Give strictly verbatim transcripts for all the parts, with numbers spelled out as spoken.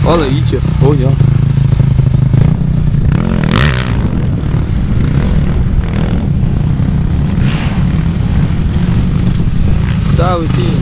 Ale idzie, o ja. Cały team.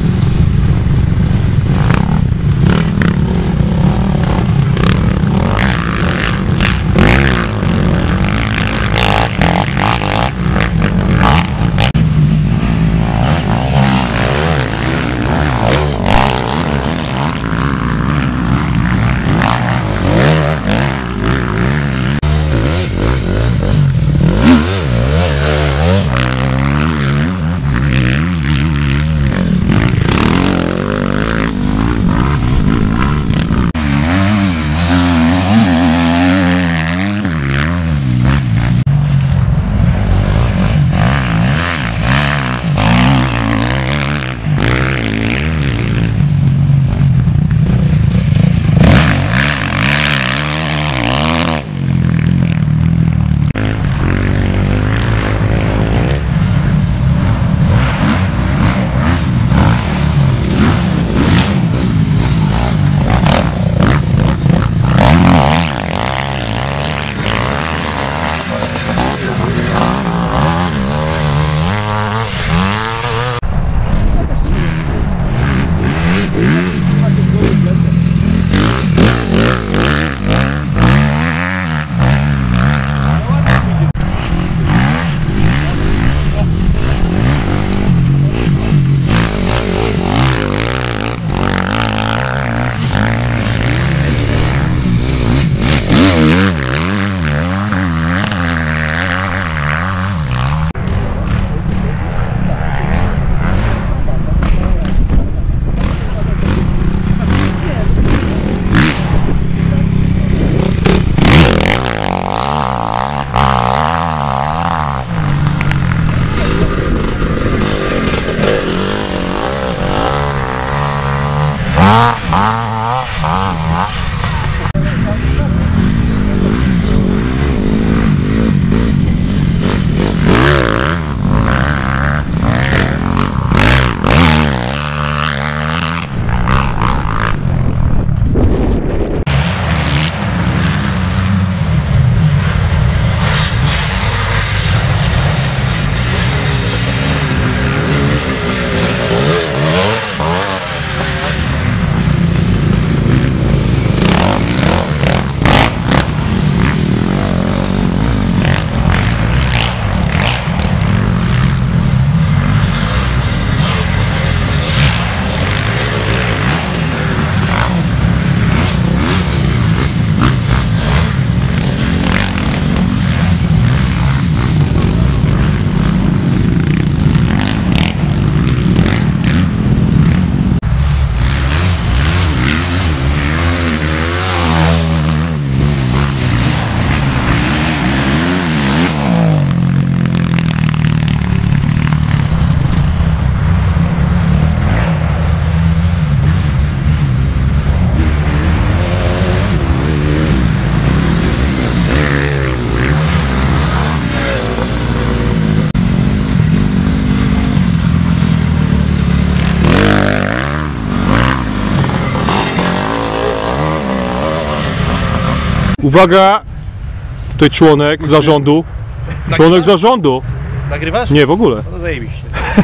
Uwaga! Tutaj członek zarządu. Członek zarządu. Nagrywasz? Nie, w ogóle. No zajebiście.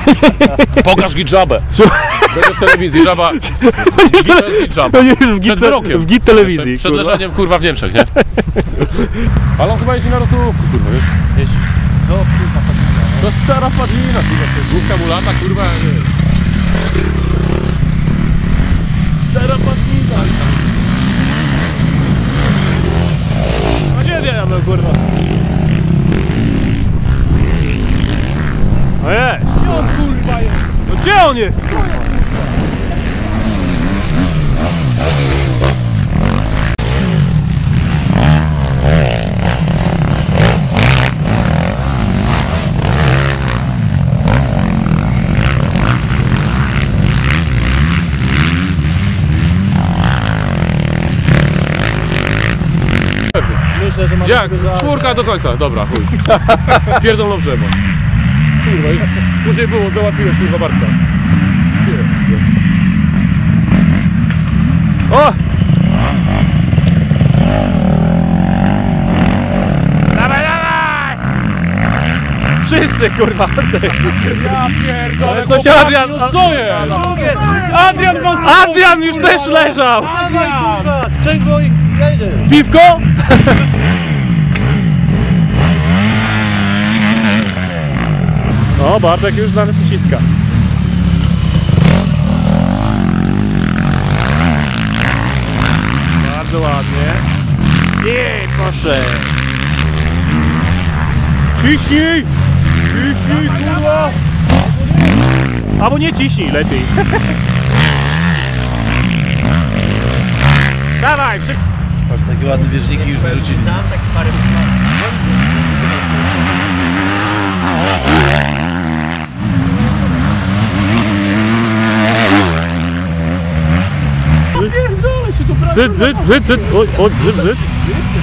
Pokaż mi żabę. Będę w telewizji, żaba. To jest git żaba. Przed wyrokiem. W git telewizji. Przed leżeniem kurwa w Niemczech, nie? Ale on chyba jeździ na rosółówku, kurwa, wiesz? Jeździ. No kurwa, padlina. To jest stara padlina, kurwa, to jest główka mu lata, kurwa, nie. Stara padlina. No gdzie zjadamy, kurwa? No jest! Gdzie on kurwa jest? No gdzie on jest? Myślę, że mamy Jak? Czwórka do końca, dobra, chuj. Pierdolą drzewo. Kurwa, już później było, załatwiłem kurwa Bartka. O! wszyscy, kurwa. Ja pierdolę, Ale coś Adrian, no co jest? Adrian, Adrian już też leżał. Sprzęgło i jedzie. Piwko? O, Bartek już nawet naciska. Bardzo ładnie. Nie, proszę. Ciśnij! Ciśnij, kurwa! Albo nie ciśnij, lepiej. Dawaj! Przy... Patrz, takie ładne wieżniki już wyrzucili. Zyd, zyd, zyd, zyd, oj, oj, zyd, zyd.